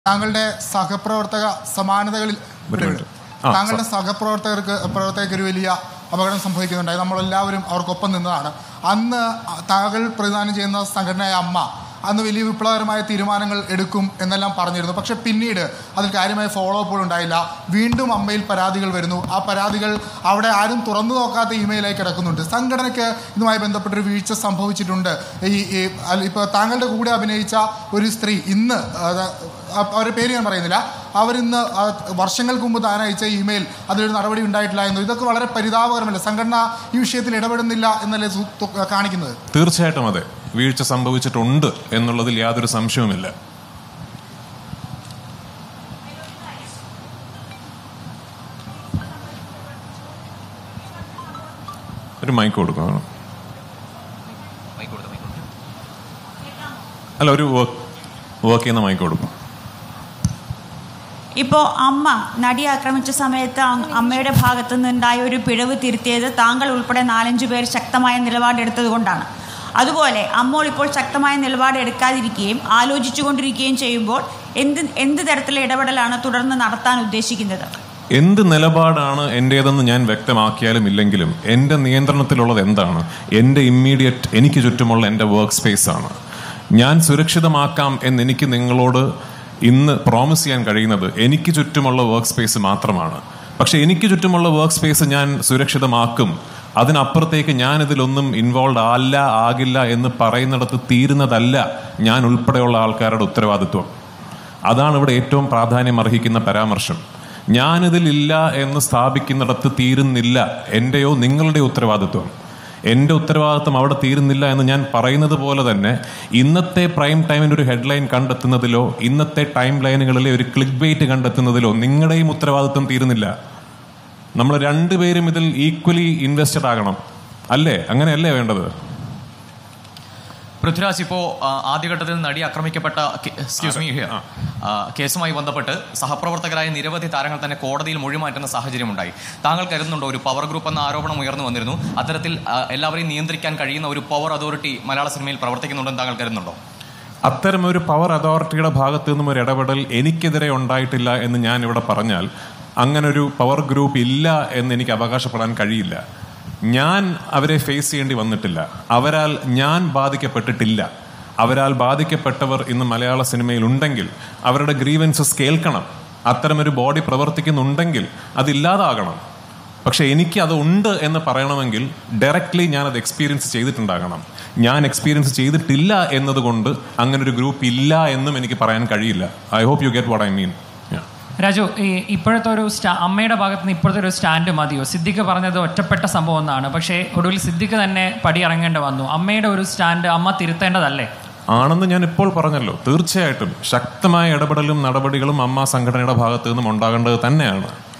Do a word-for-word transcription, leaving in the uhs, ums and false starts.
താങ്കളുടെ സഹപ്രവർത്തക സമാനതകളിൽ താങ്കളുടെ സഹപ്രവർത്തകർക്ക് പ്രവർത്തകർക്ക് ഒരു വലിയ അപകടം സംഭവിക്കുന്നുണ്ടായി. നമ്മളെല്ലാവരും അവർക്കൊപ്പം നിന്നതാണ്. അന്ന് താങ്കൾ പ്രതിദാനം ചെയ്യുന്ന സംഘടനയായ അമ്മ അന്ന് വലിയ വിപ്ലവകരമായ തീരുമാനങ്ങൾ എടുക്കും എന്നെല്ലാം പറഞ്ഞിരുന്നു. പക്ഷെ പിന്നീട് അതിൽ കാര്യമായ ഫോളോ അപ്പ് ഉണ്ടായില്ല. വീണ്ടും അമ്മയിൽ പരാതികൾ വരുന്നു. ആ പരാതികൾ അവിടെ ആരും തുറന്നു നോക്കാത്ത ഇമെയിലായി കിടക്കുന്നുണ്ട്. സംഘടനയ്ക്ക് ഇതുമായി ബന്ധപ്പെട്ടൊരു വീഴ്ച സംഭവിച്ചിട്ടുണ്ട്. ഈ ഇപ്പോൾ താങ്കളുടെ കൂടെ അഭിനയിച്ച ഒരു സ്ത്രീ ഇന്ന് അവരുടെ പേര് ഞാൻ പറയുന്നില്ല, അവരിന്ന് വർഷങ്ങൾക്ക് മുമ്പ് താൻ അയച്ച ഇമെയിൽ അതിലൊരു നടപടി ഉണ്ടായിട്ടില്ല എന്നു. ഇതൊക്കെ വളരെ പരിതാപകരമല്ല. സംഘടന ഈ വിഷയത്തിൽ ഇടപെടുന്നില്ല എന്നല്ലേ കാണിക്കുന്നത്? തീർച്ചയായിട്ടും അതെ, വീഴ്ച സംഭവിച്ചിട്ടുണ്ട് എന്നുള്ളതിൽ യാതൊരു സംശയവുമില്ല. ഒരു മൈക്ക് കൊടുക്കണം. അല്ല, ഒരു വർക്ക് ചെയ്യുന്ന മൈക്ക് കൊടുക്കും. ഇപ്പോൾ അമ്മ നടിയെ ആക്രമിച്ച സമയത്ത് അമ്മയുടെ ഭാഗത്തു നിന്നുണ്ടായ ഒരു പിഴവ് തിരുത്തിയത് താങ്കൾ ഉൾപ്പെടെ നാലഞ്ചു പേർ ശക്തമായ നിലപാടെടുത്തത് കൊണ്ടാണ്. അതുപോലെ അമ്മോൾ ഇപ്പോൾ ശക്തമായ നിലപാട് എടുക്കാതിരിക്കുകയും ആലോചിച്ചുകൊണ്ടിരിക്കുകയും ചെയ്യുമ്പോൾ എന്ത് എന്ത് തരത്തിലുള്ള ഇടപെടലാണ് തുടർന്ന് നടത്താൻ ഉദ്ദേശിക്കുന്നത്? എന്ത് നിലപാടാണ് എൻ്റേതെന്ന് ഞാൻ വ്യക്തമാക്കിയാലും ഇല്ലെങ്കിലും എൻ്റെ നിയന്ത്രണത്തിലുള്ളത് എന്താണ്? എൻ്റെ ഇമ്മീഡിയറ്റ് എനിക്ക് ചുറ്റുമുള്ള എൻ്റെ വർക്ക് സ്പേസ് ആണ്. ഞാൻ സുരക്ഷിതമാക്കാം എന്നെനിക്ക് നിങ്ങളോട് ഇന്ന് പ്രോമിസ് ചെയ്യാൻ കഴിയുന്നത് എനിക്ക് ചുറ്റുമുള്ള വർക്ക് സ്പേസ് മാത്രമാണ്. പക്ഷെ എനിക്ക് ചുറ്റുമുള്ള വർക്ക് സ്പേസ് ഞാൻ സുരക്ഷിതമാക്കും, അതിനപ്പുറത്തേക്ക് ഞാൻ ഇതിലൊന്നും ഇൻവോൾവ് അല്ല ആകില്ല എന്ന് പറയുന്നിടത്ത് തീരുന്നതല്ല ഞാൻ ഉൾപ്പെടെയുള്ള ആൾക്കാരുടെ ഉത്തരവാദിത്വം. അതാണ് ഇവിടെ ഏറ്റവും പ്രാധാന്യം അർഹിക്കുന്ന പരാമർശം. ഞാനിതിലില്ല എന്ന് സ്ഥാപിക്കുന്നിടത്ത് തീരുന്നില്ല എൻ്റെയോ നിങ്ങളുടെ ഉത്തരവാദിത്വം. എൻ്റെ ഉത്തരവാദിത്വം അവിടെ തീരുന്നില്ല എന്ന് ഞാൻ പറയുന്നത് പോലെ തന്നെ ഇന്നത്തെ പ്രൈം ടൈമിൻ്റെ ഒരു ഹെഡ്ലൈൻ കണ്ടെത്തുന്നതിലോ ഇന്നത്തെ ടൈം ലൈനുകളിലെ ഒരു ക്ലിക്ക് ബൈറ്റ് കണ്ടെത്തുന്നതിലോ നിങ്ങളുടെയും ഉത്തരവാദിത്വം തീരുന്നില്ല. നമ്മൾ രണ്ടുപേരും ഇതിൽ ഈക്വലി ഇൻവെസ്റ്റഡ് ആകണം, അല്ലേ? അങ്ങനെയല്ലേ വേണ്ടത്? പൃഥ്വിരാജ്, ഇപ്പോൾ ആദ്യഘട്ടത്തിൽ നടി ആക്രമിക്കപ്പെട്ട എക്സ്ക്യൂസ് മീ കേസുമായി ബന്ധപ്പെട്ട് സഹപ്രവർത്തകരായ നിരവധി താരങ്ങൾ തന്നെ കോടതിയിൽ മൊഴിമാറ്റുന്ന സാഹചര്യമുണ്ടായി. താങ്കൾ കരുതുന്നുണ്ടോ ഒരു പവർ ഗ്രൂപ്പ് എന്ന ആരോപണം ഉയർന്നു വന്നിരുന്നു, അത്തരത്തിൽ എല്ലാവരെയും നിയന്ത്രിക്കാൻ കഴിയുന്ന ഒരു പവർ അതോറിറ്റി മലയാള സിനിമയിൽ പ്രവർത്തിക്കുന്നുണ്ടെന്ന് താങ്കൾ കരുതുന്നുണ്ടോ? അത്തരമൊരു പവർ അതോറിറ്റിയുടെ ഭാഗത്തു നിന്നും ഒരു ഇടപെടൽ എനിക്കെതിരെ ഉണ്ടായിട്ടില്ല എന്ന് ഞാൻ ഇവിടെ പറഞ്ഞാൽ അങ്ങനൊരു പവർ ഗ്രൂപ്പ് ഇല്ല എന്ന് എനിക്ക് അവകാശപ്പെടാൻ കഴിയില്ല. ഞാൻ അവരെ ഫേസ് ചെയ്യേണ്ടി വന്നിട്ടില്ല. അവരാൽ ഞാൻ ബാധിക്കപ്പെട്ടിട്ടില്ല. അവരാൽ ബാധിക്കപ്പെട്ടവർ ഇന്ന് മലയാള സിനിമയിൽ ഉണ്ടെങ്കിൽ അവരുടെ ഗ്രീവൻസസ് കേൾക്കണം. അത്തരമൊരു ബോഡി പ്രവർത്തിക്കുന്നുണ്ടെങ്കിൽ അതില്ലാതാകണം. പക്ഷെ എനിക്ക് അത് ഉണ്ട് എന്ന് പറയണമെങ്കിൽ ഡയറക്റ്റ്ലി ഞാനത് എക്സ്പീരിയൻസ് ചെയ്തിട്ടുണ്ടാകണം. ഞാൻ എക്സ്പീരിയൻസ് ചെയ്തിട്ടില്ല എന്നതുകൊണ്ട് അങ്ങനൊരു ഗ്രൂപ്പ് ഇല്ല എന്നും എനിക്ക് പറയാൻ കഴിയില്ല. I hope you get what I mean. Raju, ഈ ഇപ്പോഴത്തെ ഒരു സ്റ്റാ അമ്മയുടെ ഭാഗത്ത് നിന്ന് ഇപ്പോഴത്തെ ഒരു സ്റ്റാൻഡ് മതിയോ? സിദ്ദിഖ് പറഞ്ഞത് ഒറ്റപ്പെട്ട സംഭവം എന്നാണ്, പക്ഷേ ഒടുവിൽ സിദ്ദിഖ് തന്നെ പടിയിറങ്ങേണ്ടി വന്നു. അമ്മയുടെ ഒരു സ്റ്റാൻഡ് അമ്മ തിരുത്തേണ്ടതല്ലേ? ആണെന്ന് ഞാൻ ഇപ്പോൾ പറഞ്ഞല്ലോ. തീർച്ചയായിട്ടും ശക്തമായ ഇടപെടലും നടപടികളും അമ്മ സംഘടനയുടെ ഭാഗത്തു നിന്നും ഉണ്ടാകേണ്ടത് തന്നെയാണ്.